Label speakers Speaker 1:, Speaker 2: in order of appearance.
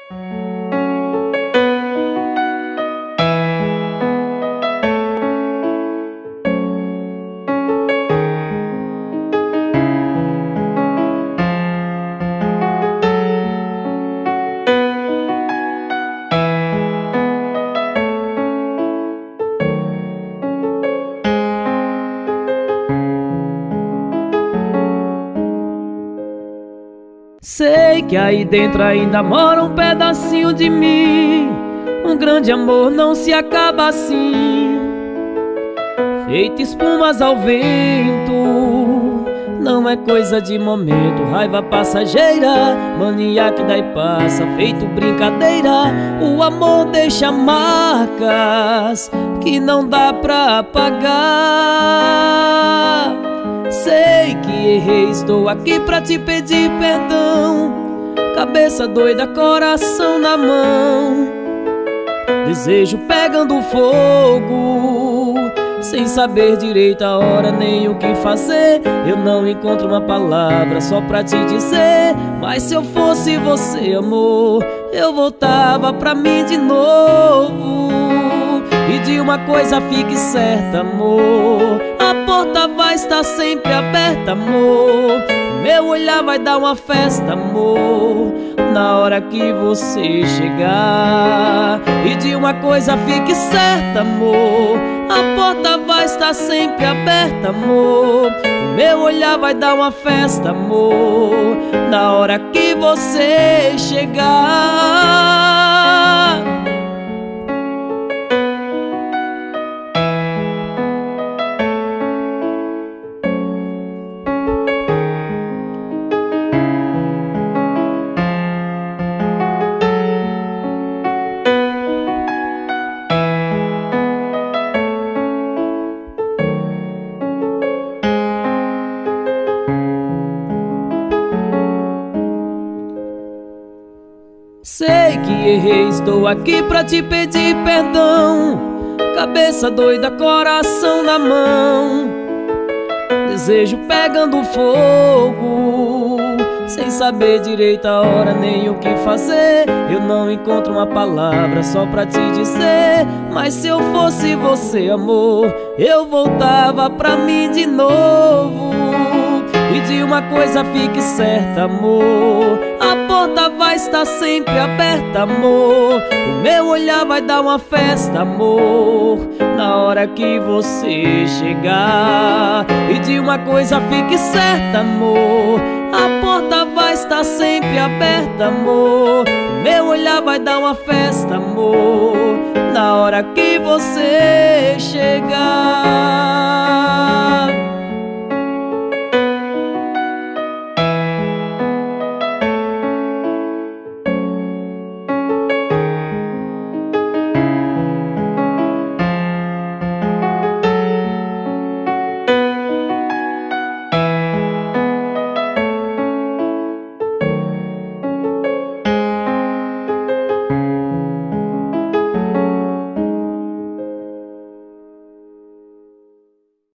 Speaker 1: Sei que aí dentro ainda mora um pedacinho de mim. Um grande amor não se acaba assim, feito espumas ao vento. Não é coisa de momento, raiva passageira, mania que dá e passa, feito brincadeira. O amor deixa marcas que não dá pra apagar. Sei que errei, estou aqui pra te pedir perdão. Cabeça doida, coração na mão, desejo pegando fogo, sem saber direito a hora nem o que fazer. Eu não encontro uma palavra só pra te dizer, mas se eu fosse você, amor, eu voltava pra mim de novo. E de uma coisa fique certa, amor, a porta vai estar sempre aberta, amor. Meu olhar vai dar uma festa, amor, na hora que você chegar. E de uma coisa fique certa, amor, a porta vai estar sempre aberta, amor. Meu olhar vai dar uma festa, amor, na hora que você chegar. Sei que errei, estou aqui pra te pedir perdão. Cabeça doida, coração na mão, desejo pegando fogo, sem saber direito a hora nem o que fazer. Eu não encontro uma palavra só pra te dizer, mas se eu fosse você, amor, eu voltava pra mim de novo. E de uma coisa fique certa, amor, a porta vai estar sempre aberta, amor. O meu olhar vai dar uma festa, amor, na hora que você chegar. E de uma coisa fique certa, amor, a porta vai estar sempre aberta, amor. O meu olhar vai dar uma festa, amor, na hora que você chegar.